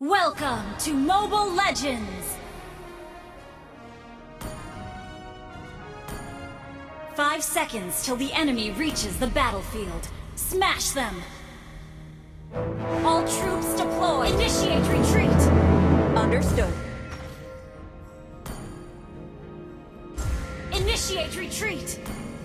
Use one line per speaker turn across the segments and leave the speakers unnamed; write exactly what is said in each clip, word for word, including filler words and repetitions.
Welcome to Mobile Legends! Five seconds till the enemy reaches the battlefield. Smash them! All troops deploy! Initiate retreat!
Understood.
Initiate retreat!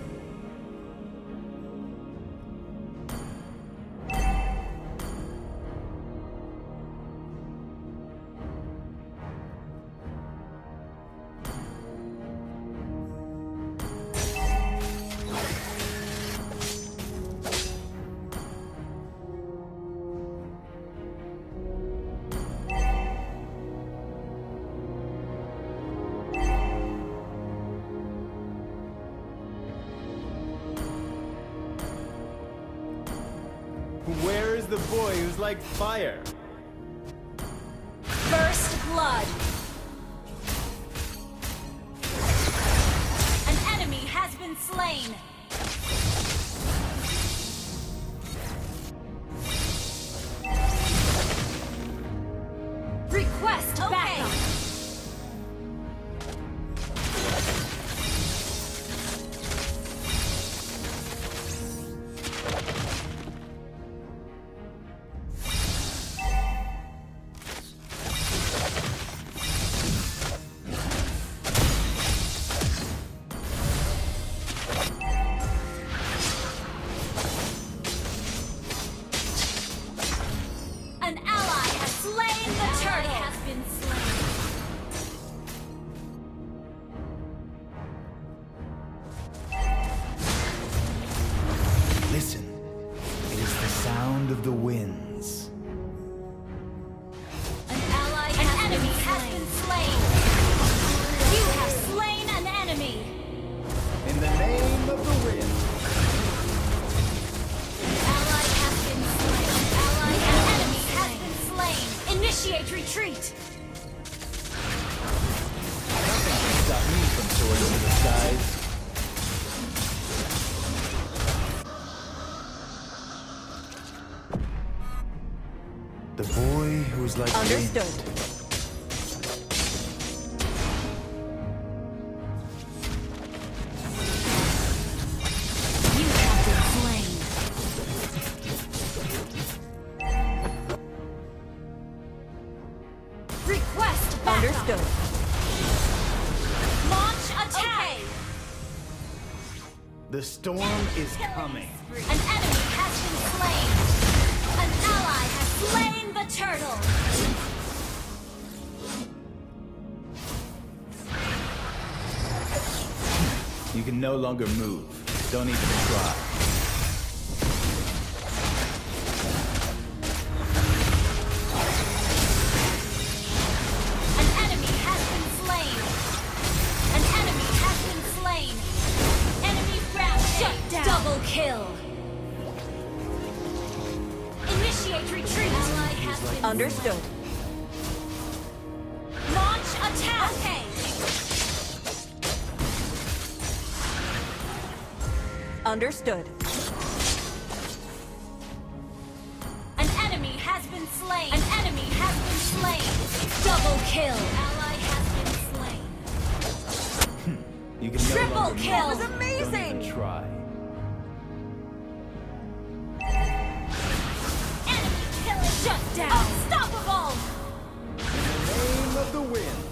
Where is the boy who's like fire?
First blood! An enemy has been slain! Request backup! An ally has slain the turtle! Has been slain.
Listen, it is the sound of the winds.
An ally has An enemy been has been slain. You have slain an enemy.
In the name of the wind.
An ally has been slain. An ally An enemy has been slain. Initiate retreat.
Nothing can stop me from soaring into the skies. The boy who's like
Understood.
wind.
You have been slain. Request backup.
Understood.
Launch attack.
The storm is coming.
An enemy has been slain. An ally has slain the turtle.
You can no longer move. Don't even try.
An enemy has been slain. An enemy has been slain. Enemy rampage. Shut down. Double kill. Initiate retreat. Ally has been
Understood.
Launch attack. Okay.
Understood.
An enemy has been slain. An enemy has been slain. Double kill. Ally has been slain.
You can no
Triple
longer move.
kill. That was
Don't
amazing.
even try.
Enemy killing. Shut down. Unstoppable.
In the name of the wind.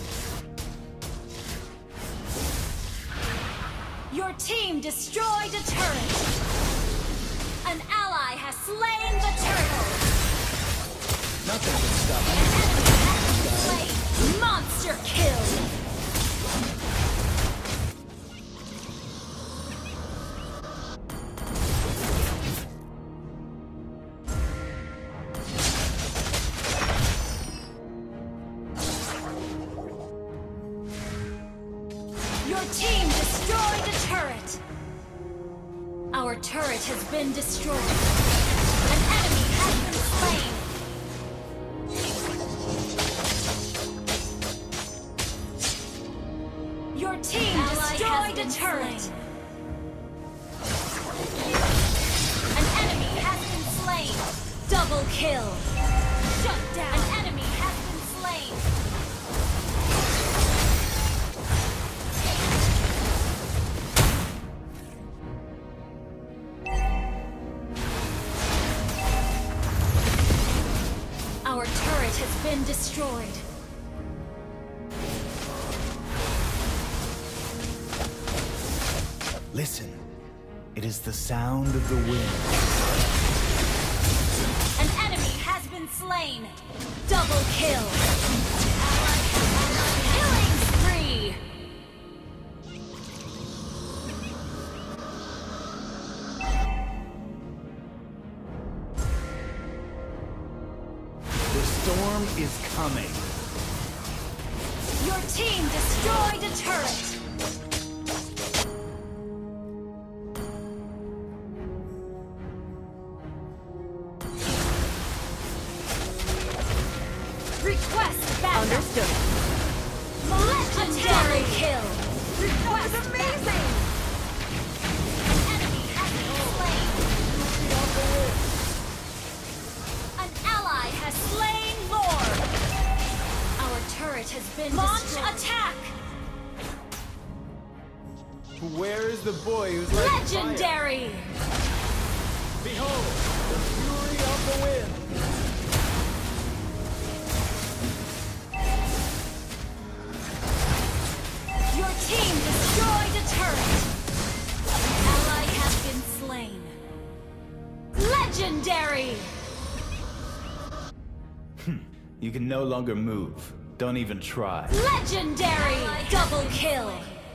Your team destroyed a turret. An ally has slain the turtle.
Nothing can stop
An
me.
enemy has been slain. Monster kill. Your team destroyed a turret. Our turret has been destroyed. An enemy has been slain. Your team destroyed a turret. An enemy has been slain. Double kill. Shut down. An enemy has destroyed.
Listen. It is the sound of the wind.
An enemy has been slain. Double kill. Killing spree.
The storm is coming.
Your team destroyed a turret. Request backup.
Understood.
Legendary kill. Request
That was amazing!
enemy has been slain. An ally has slain Lord. Our turret has been Launch destroyed. Attack.
Where is the boy who's like
Legendary.
fire? Behold, the fury of the wind.
Your team destroyed a turret. An ally has been slain. Legendary.
You can no longer move. Don't even try.
Legendary. Double kill.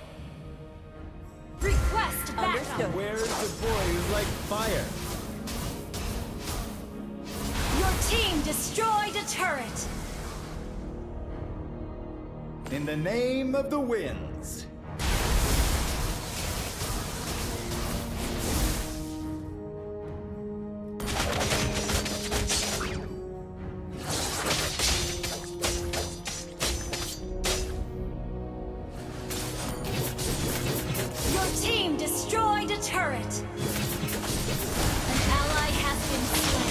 Request backup.
Understood.
Where is the boy who's like fire?
Your team destroyed a turret.
In the name of the winds.
Your team destroyed a turret. An ally has been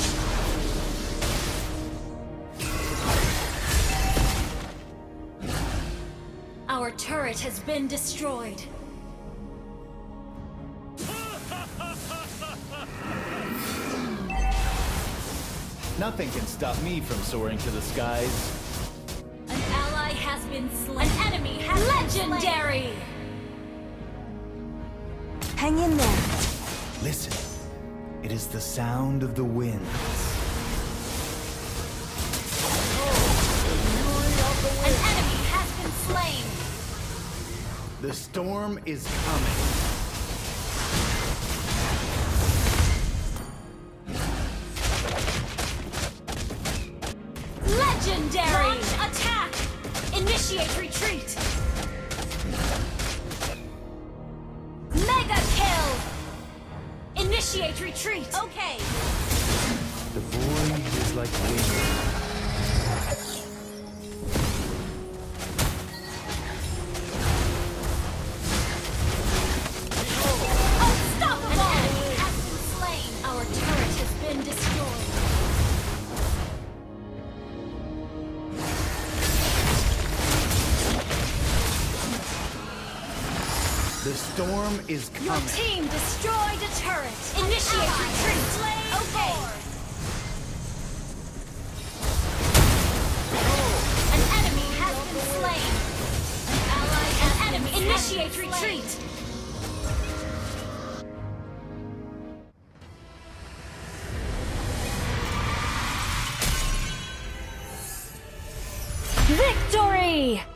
slain. Our turret has been destroyed.
Nothing can stop me from soaring to the skies.
An ally has been slain. An enemy has Legendary. Been slain.
Hang in there.
Listen. It is the sound of the winds.
An enemy has been slain.
The storm is coming.
Legendary. Launch attack. Initiate retreat. Mega kill. Initiate retreat. Okay.
The boy is like wind.
Unstoppable. An enemy has been slain. Our turret has been destroyed.
The storm is coming.
Your team destroyed a turret. Initiate retreat. Okay. An enemy has been slain. An ally has An enemy initiate retreat. Victory!